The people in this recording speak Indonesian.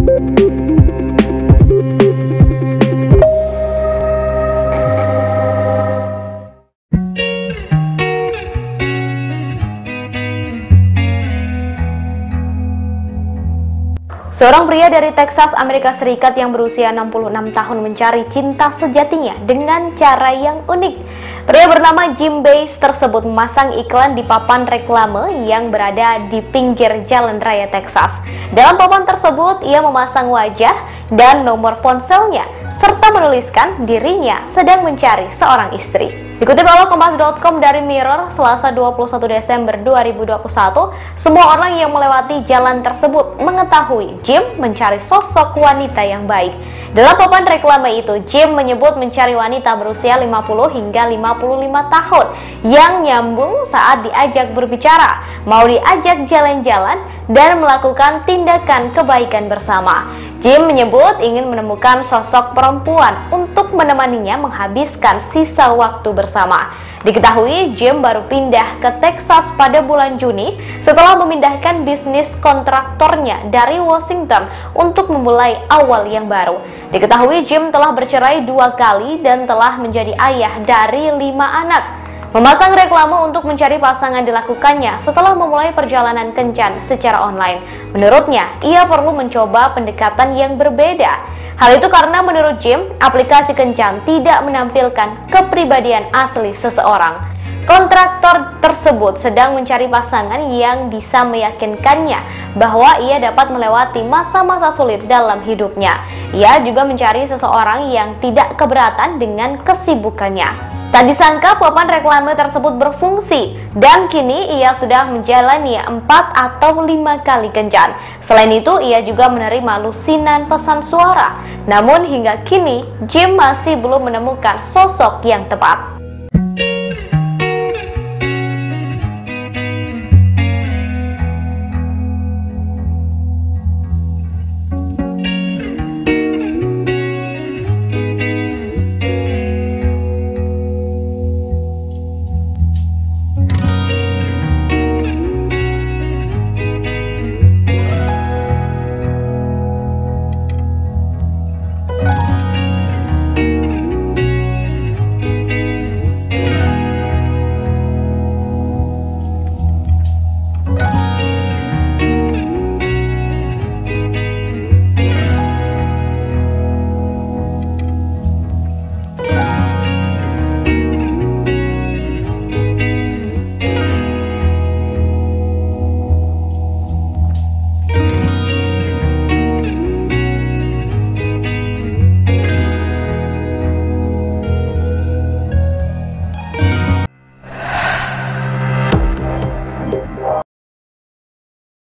Seorang pria dari Texas, Amerika Serikat yang berusia 66 tahun mencari cinta sejatinya dengan cara yang unik. Pria bernama Jim Bass tersebut memasang iklan di papan reklame yang berada di pinggir jalan raya Texas. Dalam papan tersebut, ia memasang wajah dan nomor ponselnya, serta menuliskan dirinya sedang mencari seorang istri. Dikutip oleh Kompas.com dari Mirror, Selasa 21 Desember 2021, semua orang yang melewati jalan tersebut mengetahui Jim mencari sosok wanita yang baik. Dalam papan reklame itu, Jim menyebut mencari wanita berusia 50 hingga 55 tahun yang nyambung saat diajak berbicara, mau diajak jalan-jalan, dan melakukan tindakan kebaikan bersama. Jim menyebut ingin menemukan sosok perempuan untuk menemaninya menghabiskan sisa waktu bersama. Diketahui Jim baru pindah ke Texas pada bulan Juni setelah memindahkan bisnis kontraktornya dari Washington untuk memulai awal yang baru. Diketahui Jim telah bercerai 2 kali dan telah menjadi ayah dari 5 anak. Memasang reklame untuk mencari pasangan dilakukannya setelah memulai perjalanan kencan secara online. Menurutnya, ia perlu mencoba pendekatan yang berbeda. Hal itu karena menurut Jim, aplikasi kencan tidak menampilkan kepribadian asli seseorang. Kontraktor tersebut sedang mencari pasangan yang bisa meyakinkannya bahwa ia dapat melewati masa-masa sulit dalam hidupnya. Ia juga mencari seseorang yang tidak keberatan dengan kesibukannya. Tak disangka papan reklame tersebut berfungsi dan kini ia sudah menjalani 4 atau 5 kali kencan. Selain itu, ia juga menerima lusinan pesan suara. Namun hingga kini, Jim masih belum menemukan sosok yang tepat.